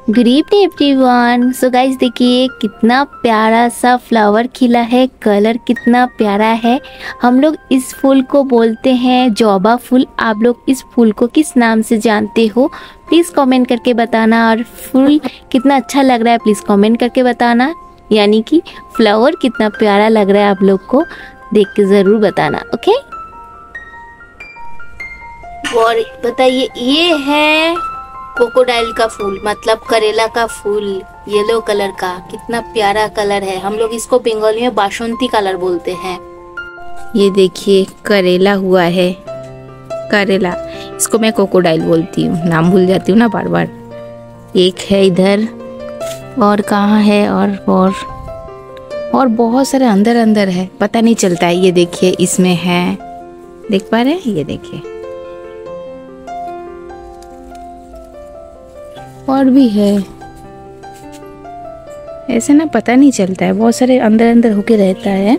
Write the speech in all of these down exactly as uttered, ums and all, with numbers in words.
Good evening everyone. So guys देखिए कितना प्यारा सा फ्लावर खिला है, कलर कितना प्यारा है। हम लोग इस फूल को बोलते हैं जौबा फूल। आप लोग इस फूल को किस नाम से जानते हो प्लीज़ कमेंट करके बताना। और फूल कितना अच्छा लग रहा है प्लीज़ कमेंट करके बताना। यानी कि फ्लावर कितना प्यारा लग रहा है आप लोग को देख के ज़रूर बताना। ओके, और बताइए ये है क्रोकोडाइल का फूल, मतलब करेला का फूल, येलो कलर का। कितना प्यारा कलर है। हम लोग इसको बंगाली में बासंती कलर बोलते हैं। ये देखिए करेला हुआ है, करेला, इसको मैं क्रोकोडाइल बोलती हूँ, नाम भूल जाती हूँ ना बार बार। एक है इधर, और कहाँ है, और और और बहुत सारे अंदर अंदर है, पता नहीं चलता है। ये देखिए इसमें है, देख पा रहे हैं, ये देखिए और भी है। ऐसे ना पता नहीं चलता है, बहुत सारे अंदर अंदर होके रहता है।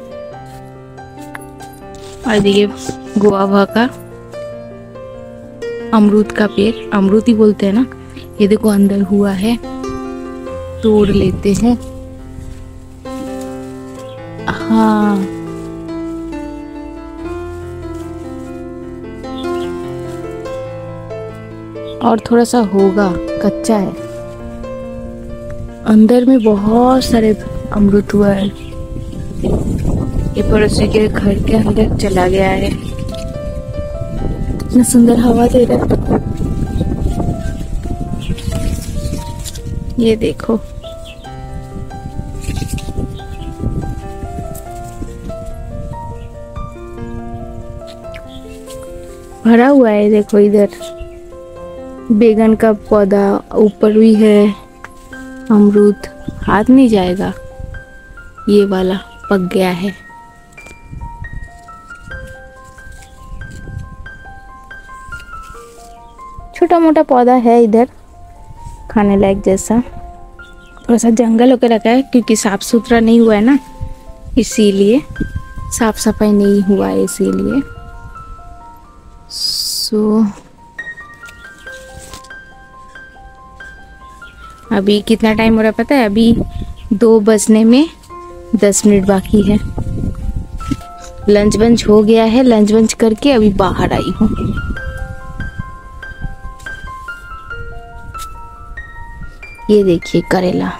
और देखिए गुआवा का, अमरूद का पेड़, अमरूद ही बोलते हैं ना। ये देखो अंदर हुआ है, तोड़ लेते हैं। हाँ, और थोड़ा सा होगा, कच्चा है। अंदर में बहुत सारे अमरूद हुआ है। ये पड़ोसी के घर के अंदर चला गया है। इतना सुंदर हवा दे रहा है, ये देखो। भरा हुआ है, देखो इधर बैगन का पौधा, ऊपर भी है अमरूद। हाथ नहीं जाएगा, ये वाला पक गया है। छोटा मोटा पौधा है इधर, खाने लायक जैसा। थोड़ा सा जंगल होकर रखा है क्योंकि साफ सुथरा नहीं हुआ है ना, इसीलिए साफ सफाई नहीं हुआ है, इसीलिए। सो अभी कितना टाइम हो रहा है पता है? अभी दो बजने में दस मिनट बाकी है। लंच बंच हो गया है, लंच बंच करके अभी बाहर आई हूँ। ये देखिए करेला,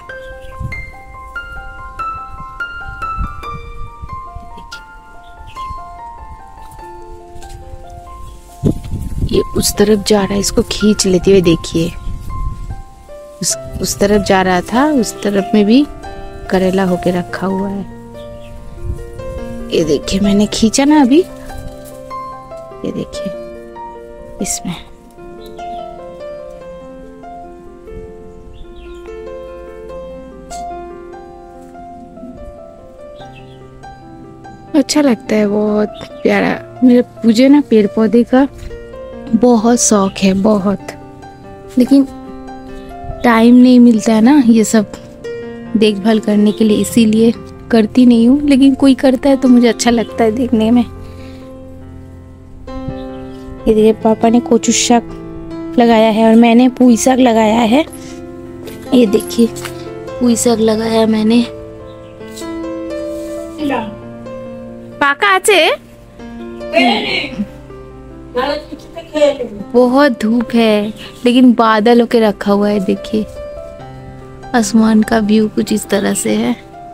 ये उस तरफ जा रहा है, इसको खींच लेते हुए देखिए। उस उस तरफ जा रहा था, उस तरफ में भी करेला होके रखा हुआ है। ये देखिए मैंने खींचा ना अभी, ये देखिए इसमें। अच्छा लगता है, बहुत प्यारा। मेरे मुझे ना पेड़ पौधे का बहुत शौक है, बहुत, लेकिन टाइम नहीं मिलता है ना ये सब देखभाल करने के लिए, इसीलिए करती नहीं हूँ। लेकिन कोई करता है तो मुझे अच्छा लगता है देखने में। ये देखिए पापा ने कोचू शाक लगाया है और मैंने पुई शाक लगाया है। ये देखिए पुई शाक लगाया मैंने। पाका आचे बहुत धूप है, लेकिन बादल होके रखा हुआ है। देखिए आसमान का व्यू कुछ इस तरह से है।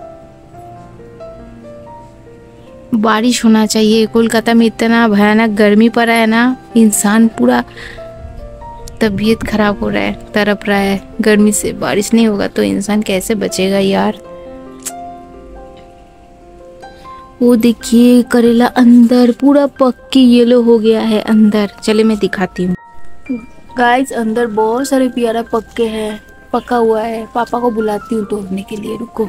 बारिश होना चाहिए। कोलकाता में इतना भयानक गर्मी पड़ा है ना, इंसान पूरा तबीयत खराब हो रहा है, तड़प रहा है गर्मी से। बारिश नहीं होगा तो इंसान कैसे बचेगा यार। वो देखिए करेला अंदर पूरा पक के येलो हो गया है अंदर। चले मैं दिखाती हूँ गाइस, अंदर बहुत सारे प्यारा पक्के हैं, पका हुआ है। पापा को बुलाती हूँ तोड़ने के लिए, रुको।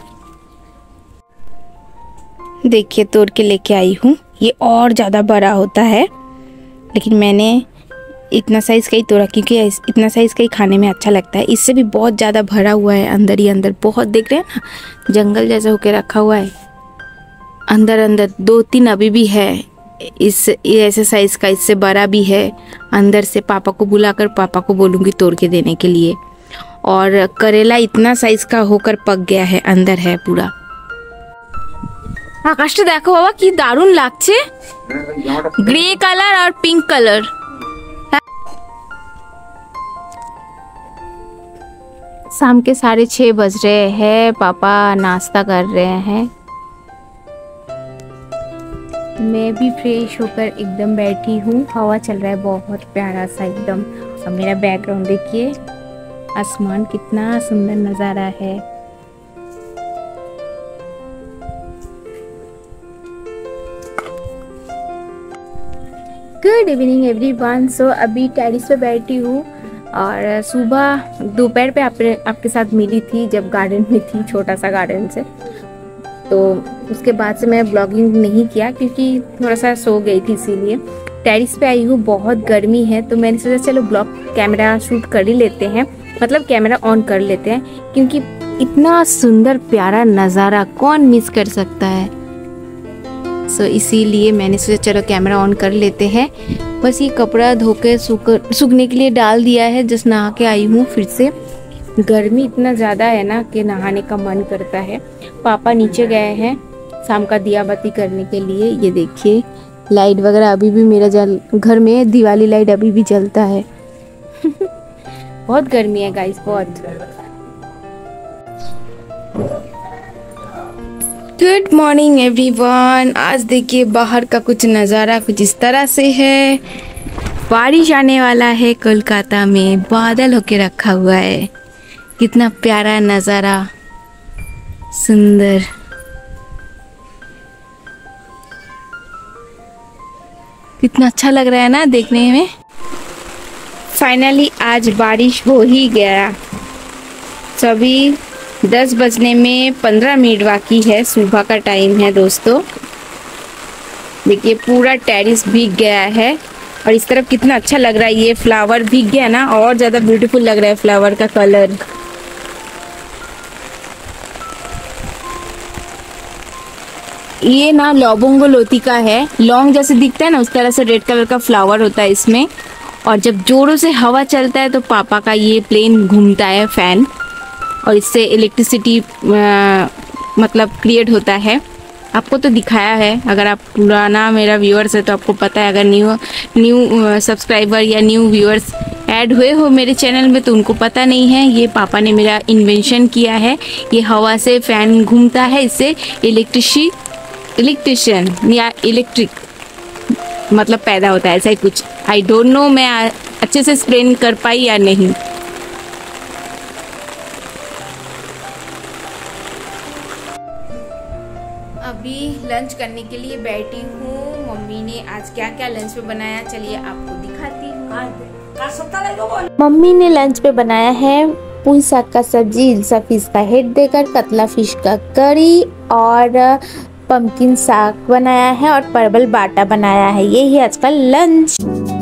देखिए तोड़ के लेके आई हूँ। ये और ज़्यादा बड़ा होता है, लेकिन मैंने इतना साइज़ का ही तोड़ा क्योंकि इतना साइज़ का ही खाने में अच्छा लगता है। इससे भी बहुत ज़्यादा भरा हुआ है अंदर ही अंदर, बहुत देख रहे हैं ना, जंगल जैसा होके रखा हुआ है अंदर अंदर। दो तीन अभी भी है इस ऐसे साइज का, इससे बड़ा भी है अंदर से। पापा को बुलाकर पापा को बोलूँगी तोड़ के देने के लिए। और करेला इतना साइज का होकर पक गया है, अंदर है पूरा। আকাশটা দেখো বাবা কি দারুণ লাগছে, গ্রে কালার আর পিঙ্ক কালার। शाम के साढ़े छः बज रहे हैं, पापा नाश्ता कर रहे हैं। मैं भी फ्रेश होकर एकदम बैठी हूँ, हवा चल रहा है बहुत प्यारा सा एकदम। अब मेरा बैकग्राउंड देखिए, आसमान कितना सुंदर नज़ारा है। Good evening everyone. सो अभी टेरिस पे बैठी हूँ और सुबह दोपहर पे आपने आपके साथ मिली थी जब गार्डन में थी, छोटा सा गार्डन से। तो उसके बाद से मैं ब्लॉगिंग नहीं किया क्योंकि थोड़ा सा सो गई थी, इसीलिए। टेरिस पे आई हूँ, बहुत गर्मी है, तो मैंने सोचा चलो ब्लॉग कैमरा शूट कर ही लेते हैं, मतलब कैमरा ऑन कर लेते हैं, क्योंकि इतना सुंदर प्यारा नज़ारा कौन मिस कर सकता है। सो so, इसीलिए मैंने सोचा चलो कैमरा ऑन कर लेते हैं। बस ये कपड़ा धोकर सूख सूखने के लिए डाल दिया है, जस्ट नहा के आई हूँ फिर से। गर्मी इतना ज़्यादा है ना कि नहाने का मन करता है। पापा नीचे गए हैं शाम का दिया बाती करने के लिए। ये देखिए लाइट वगैरह अभी भी मेरा जल घर में दिवाली लाइट अभी भी जलता है। बहुत गर्मी है गाइस, बहुत। Good morning everyone. आज देखिए बाहर का कुछ नज़ारा कुछ इस तरह से है। बारिश आने वाला है, कोलकाता में बादल होके रखा हुआ है। कितना प्यारा नज़ारा, सुंदर। कितना अच्छा लग रहा है ना देखने में। फाइनली आज बारिश हो ही गया। सभी दस बजने में पंद्रह मिनट बाकी है, सुबह का टाइम है दोस्तों। देखिए पूरा टेरिस भीग गया है और इस तरफ कितना अच्छा लग रहा है। ये फ्लावर भीग गया ना, और ज़्यादा ब्यूटीफुल लग रहा है फ्लावर का कलर। ये ना लौंगो लोती का है, लौंग जैसे दिखता है ना उस तरह से रेड कलर का फ्लावर होता है इसमें। और जब जोरों से हवा चलता है तो पापा का ये प्लेन घूमता है फैन, और इससे इलेक्ट्रिसिटी मतलब क्रिएट होता है। आपको तो दिखाया है, अगर आप पुराना मेरा व्यूअर्स है तो आपको पता है। अगर न्यू न्यू सब्सक्राइबर या न्यू व्यूअर्स ऐड हुए हो मेरे चैनल में तो उनको पता नहीं है। ये पापा ने मेरा इन्वेंशन किया है। ये हवा से फैन घूमता है, इससे इलेक्ट्रिसी इलेक्ट्रिशियन या इलेक्ट्रिक मतलब पैदा होता है, ऐसा ही कुछ। आई डोंट नो मैं अच्छे से एक्सप्लेन कर पाई या नहीं। अभी लंच करने के लिए बैठी हूँ। मम्मी ने आज क्या क्या लंच पे बनाया, चलिए आपको दिखाती हूँ। मम्मी ने लंच पे बनाया है पुई साग का सब्जी, इल्सा फिश का हेड देकर, कतला फिश का करी और पम्पकिन साग बनाया है और परवल बाटा बनाया है। ये ही आज का लंच।